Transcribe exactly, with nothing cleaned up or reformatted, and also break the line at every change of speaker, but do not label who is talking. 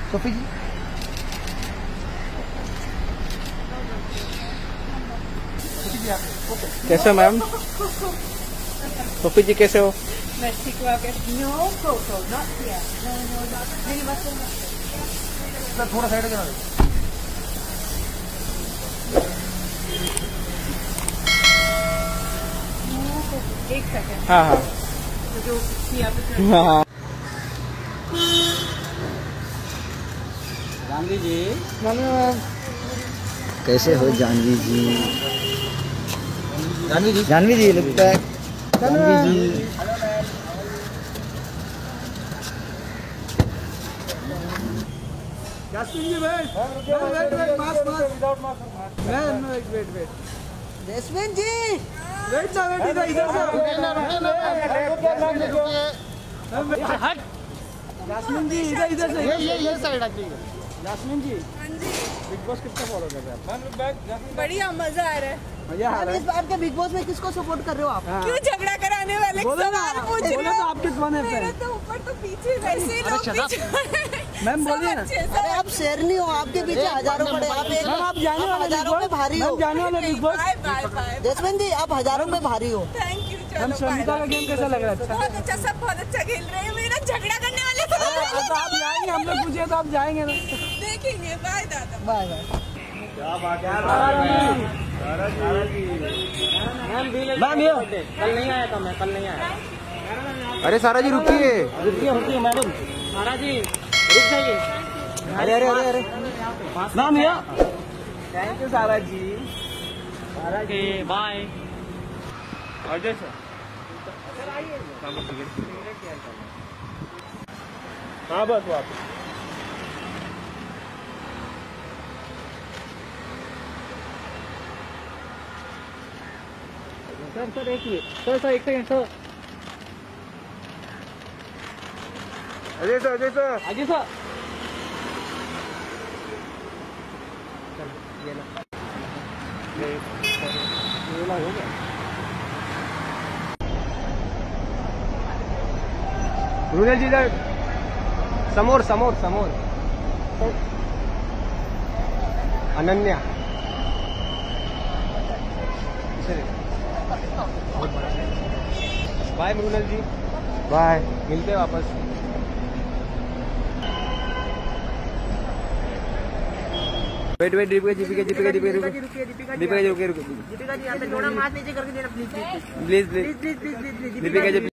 Sophie जी कैसे हो ma'am? Sophie जी कैसे हो?
मैं ठीक हूँ। No Coco not here. No no not मेरी बात सुनो।
थोड़ा साइड में
एक सेकंड।
हाँ हाँ
जो
हाँ जानवी जी
कैसे हो जानवी जी?
जानवी जी
जानवी जी लगता है Janvi ji.
Jasmin ji wait wait wait mask mask without mask man wait wait wait
Jasmin ji
wait ना वेट इधर इधर से हट जैस्मिन जी इधर इधर से ये ये ये साइड आ जाइए। जैस्मिन जी बिग बॉस कितना फॉलो कर रहे हैं आप?
बढ़िया मजा आ रहा है।
मजा आ रहा है।
इस बार के बिग बॉस में किसको सपोर्ट कर रहे हो आप?
क्यों झगड़ा कराने वाले सवाल पूछ रहे
बोलो
हो?
तो आपके कौन है
मेरे
फैन?
तो ऊपर तो पीछे वैसे ही लोग पीछे।
मैम बोलिए ना।
अरे आप शेर नहीं हो, आपके पीछे हजारों पड़े। आप एक
मैम आप जाने वाले
हजारों में भारी हो।
जाने वाले Bigg Boss.
Bye bye bye.
Jasmin ji आप हजारों में भारी हो।
Thank you.
हम
चलो
शमिता का गेम कैसा लग रहा है? अच्छा
बहुत अच्छा, सब बहुत अच्छा खेल रहे हैं। मेरा झगड़ा करने वाले
अब आप जाएंगे, हमने पूछे तो आप जाएंगे ना।
देखेंगे। बाय दादा।
Bye bye.
क्या बात है मैम? ये
कल नहीं आया था मैं, कल नहीं आया।
अरे सारा जी रुकिए
रुकिए रुकिए मैडम, सारा जी रुक जाइए।
अरे अरे अरे अरे मैम ये thank you Sara ji.
Okay bye.
Ajay sir हाँ बस वो आप
सर सर एक मिनट सर सर एक second sir.
Ajay sir Ajay sir
Ajay sir
रुनल जी इधर समोर समोर समोर अनन्या बाय मृणाल जी बाय मिलते हैं वापस। वेट वेट दीपिका दीपिका दीपिका दीपिका दीपिका दीपिका रुके रुके
दीपिका जी यहाँ पे थोड़ा माथ नीचे करके देना please please
please please
please please please
Deepika ji